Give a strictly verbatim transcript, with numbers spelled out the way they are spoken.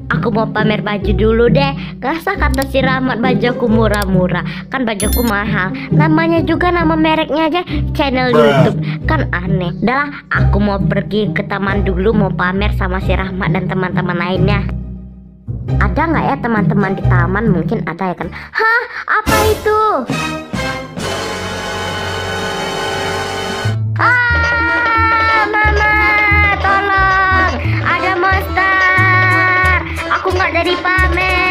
Aku mau pamer baju dulu deh. Gak kata si Rahmat bajuku murah-murah. Kan bajuku mahal. Namanya juga nama mereknya aja channel YouTube. Kan aneh. Dah, aku mau pergi ke taman dulu, mau pamer sama si Rahmat dan teman-teman lainnya. Ada nggak ya teman-teman di taman? Mungkin ada ya kan. Hah, apa itu? Ah, mama, tolong, ada monster. Aku nggak jadi pamer.